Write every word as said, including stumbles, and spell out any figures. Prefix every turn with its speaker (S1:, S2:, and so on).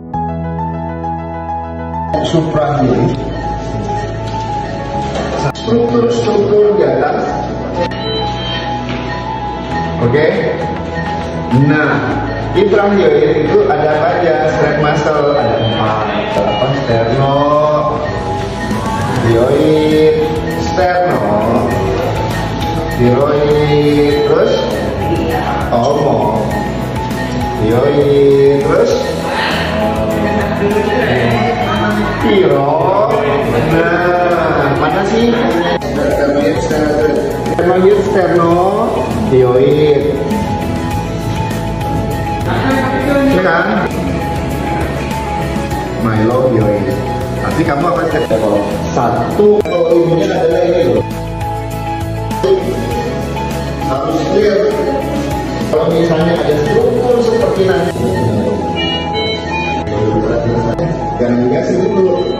S1: Suprahilir, struktur-struktur di atas. Oke, okay? Nah, infrahyoid itu ada apa aja? Strap muscle ada empat, apa? Sterno, hyoid, sterno, thyroid, terus tomo, hyoid, terus Tiro. Nah, mana sih? Sternoid, sterno, hyoid. Ya kan? Mylohyoid. Nanti kamu akan cek kalau satu volume-nya adalah ini loh. Harus clear. Kalau misalnya ada struktur seperti nanti, jangan dikasih dulu.